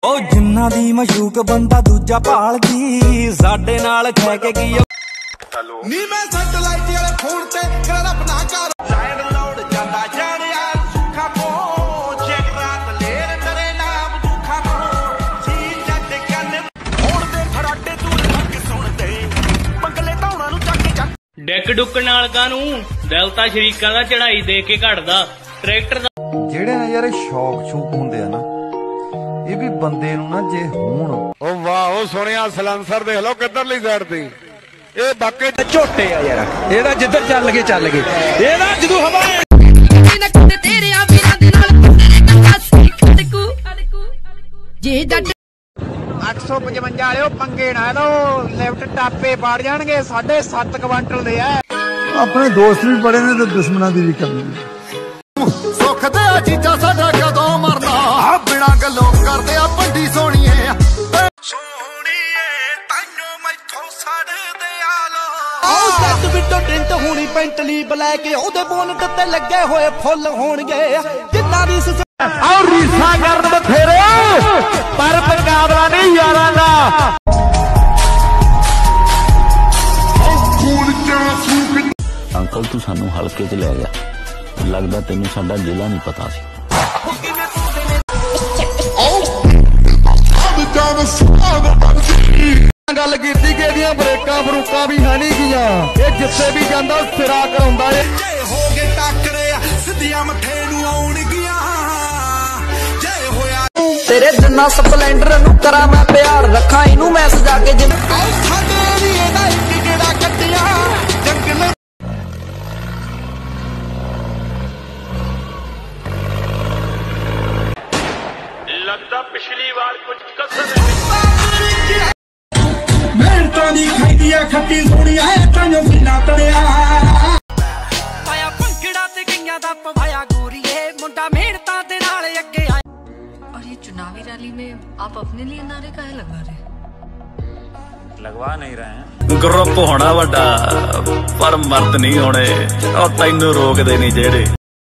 ਉਹ ਜਿੰਨਾ ਦੀ ਮਸ਼ੂਕ ਬੰਦਾ ਦੂਜਾ ਭਾਲਦੀ ਸਾਡੇ ਨਾਲ ਖੈ ਕੇ ਕੀ ਹੈਲੋ ਨੀ ਮੈਂ ਸੈਟਲਾਈਟ ਵਾਲੇ ਫੋਨ ਤੇ ਕਰ ਆਪਣਾ ਕਰ ਲੈਂਡ ਲੋਡ ਜਾਂਦਾ ਜਾਣਿਆ ਸੁੱਖਾ ਮੋ ਚੈੱਕ ਰਾਤ ਲੇਰ ਤੇਰੇ ਨਾਮ ਦੁੱਖਾ ਮੋ ਸੀ ਜੱਟ ਕੰਨ ਹੁਣ ਦੇ ਖੜਾਟੇ ਤੂੰ ਲੱਗ ਸੁਣਦੇ ਪੰਗਲੇ ਧੌਣਾ ਨੂੰ ਚੱਕ ਡੈਕ ਡੁੱਕ ਨਾਲ ਕਾਨੂੰ ਦਿਲ ਤਾਂ ਸ਼ਰੀਕਾਂ ਦਾ ਚੜਾਈ ਦੇ ਕੇ ਘੜਦਾ ਟਰੈਕਟਰ ਦਾ ਜਿਹੜੇ ਨਾ ਯਾਰ ਸ਼ੌਕ ਛੂਕ ਹੁੰਦੇ ਆ ਨਾ ਇਹ ਵੀ ਬੰਦੇ ਨੂੰ ਨਾ ਜੇ ਹੋਣ ਉਹ ਵਾਹ ਉਹ ਸੁਣਿਆ ਸਲੈਂਸਰ ਦੇਖ ਲਓ ਕਿੱਧਰਲੀ ਸਾਈਡ ਤੇ ਇਹ ਬਾਕੇ ਝੋਟੇ ਆ ਯਾਰ ਇਹਦਾ ਜਿੱਧਰ ਚੱਲ ਗਏ ਇਹਦਾ ਜਦੋਂ ਹਵਾ ਤੇਰੇ ਆ ਵੀਰਾਂ ਦੇ ਨਾਲ ਜੇ ਜੱਟ 855 ਵਾਲਿਓ ਪੰਗੇ ਨਾ ਲੋ ਲਿਫਟ ਟਾਪੇ ਪਾੜ ਜਾਣਗੇ 7.5 ਕੁਆਂਟਲ ਦੇ ਆ ਆਪਣੇ ਦੋਸਤ ਵੀ ਬੜੇ ਨੇ ਤੇ ਦੁਸ਼ਮਣਾਂ ਦੀ ਵੀ ਕਰਨੀ ਸੁੱਖ ਦੇ ਚੀਜ਼ਾਂ ਸਾਡਾ ਕਦੋਂ ਮਰਨਾ ਆ ਬਿਨਾ ਗੱਲੋਂ ਕਰਦੇ ਆ ਭੰਡੀ ਸੋਣੀਏ ਸੋਣੀਏ ਤਾਈਓ ਮੈਥੋਂ ਸੜਦੇ ਆਲੋ ਆਹ ਸੱਤ ਵਿੱਚੋਂ ਡਿੰਟ ਹੋਣੀ ਪੈਂਟਲੀ ਬਲੈਕ ਉਹਦੇ ਬੋਨਟ ਤੇ ਲੱਗੇ ਹੋਏ ਫੁੱਲ ਹੋਣਗੇ ਜਿੰਨਾ ਦੀ ਆਹ ਰੀਸਾ ਕਰਨ ਬਥੇਰੇ ਪਰ ਮੁਕਾਬਲਾ ਨਹੀਂ ਯਾਰਾਂ ਦਾ ਅੰਕਲ ਤੂੰ ਸਾਨੂੰ ਹਲਕੇ 'ਚ ਲੈ ਗਿਆ ਲੱਗਦਾ ਤੈਨੂੰ ਸਾਡਾ ਜ਼ਿਲ੍ਹਾ ਨਹੀਂ ਪਤਾ ਸੀ ਗੱਲ ਕੀਤੀ ਕਿ ਇਹਦੀਆਂ ਬ੍ਰੇਕਾਂ ਬਰੂਕਾਂ ਵੀ ਹੈ ਨਹੀਂ ਗੀਆਂ ਇਹ ਜਿੱਥੇ ਵੀ ਜਾਂਦਾ ਸਿਰਾ ਕਰਾਉਂਦਾ ਏ ਜੇ ਹੋ ਗਏ ਟੱਕਰੇ ਸਿੱਧੀਆਂ ਮੱਥੇ ਨੂੰ ਆਉਣਗੀਆਂ ਜੇ ਹੋਇਆ ਤੇਰੇ ਦਿਨਾਂ ਸਪਲੈਂਡਰ ਨੂੰ ਕਰਾਂ ਮੈਂ ਪਿਆਰ ਰੱਖਾਂ ਇਹਨੂੰ ਮੈਂ ਸਜਾ ਕੇ ਜਿਵੇਂ ਸਾਡੇ ਵੀ ਇਹਦਾ ਇੱਕ ਗੇੜਾ ਕੱਟਿਆ ਜੰਗਲ ਲੱਗਦਾ ਪਿਛਲੀ ਵਾਰ ਕੁਝ ਕਸਰ ਮਿਹਨਤਾਂ ਦੀ ਖਾਈਦੀਆਂ ਖੱਟੀ ਸੋਹਣੀਆਂ ਐ ਤਾਂਯੋ ਮਿਲਾ ਤੜਿਆ ਪਾਇਆ ਪੰਖੜਾ ਤੇ ਗਈਆਂ ਦਾ ਪਵਾਇਆ ਗੋਰੀਏ ਮੁੰਡਾ ਮਿਹਨਤਾਂ ਦੇ ਨਾਲ ਅੱਗੇ ਆਇਆ। और ये चुनावी रैली में आप अपने लिए नारे काहे लगा रहे ਲਗਵਾ ਨਹੀਂ ਰਹੇ ਗਰੁੱਪ ਹੋਣਾ ਵੱਡਾ ਪਰ ਮਰਦ ਨਹੀਂ ਹੋਣੇ ਉਹ ਤੈਨੂੰ ਰੋਕਦੇ ਨਹੀਂ ਜਿਹੜੇ